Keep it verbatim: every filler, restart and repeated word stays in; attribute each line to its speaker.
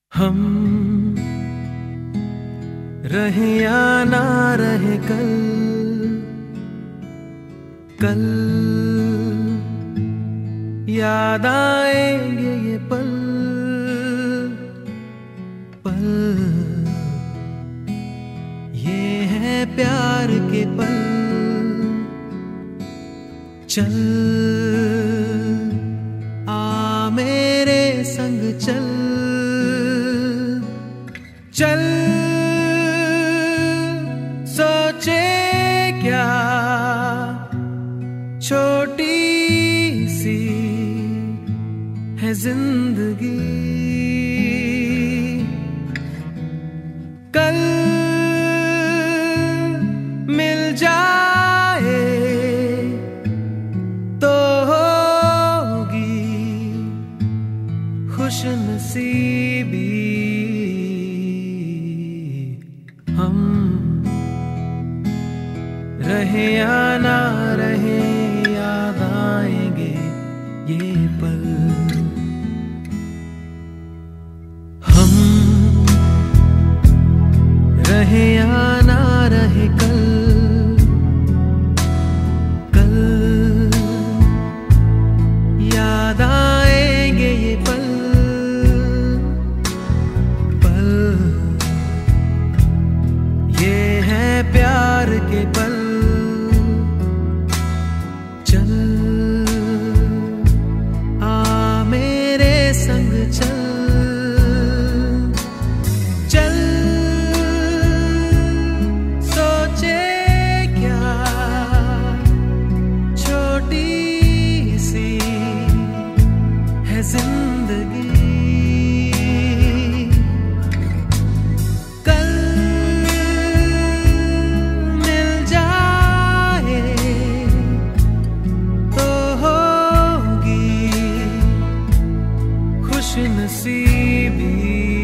Speaker 1: हम रहे या ना रहे कल, कल याद आएंगे ये पल, पल ये है प्यार के पल। चल आ मेरे संग चल, चल सोचे क्या छोटी सी है जिंदगी, कल मिल जाए तो होगी खुशनसीबी। हम रहे या ना रहे याद आएंगे ये पल। हम रहे या ना रहे कल, कल याद आएंगे ये पल, पल ये है प्यार के पल। चल आ मेरे संग चल, चल सोचे क्या छोटी सी है जिंदगी, कल मिल जाए तो होगी खुशनसीबी।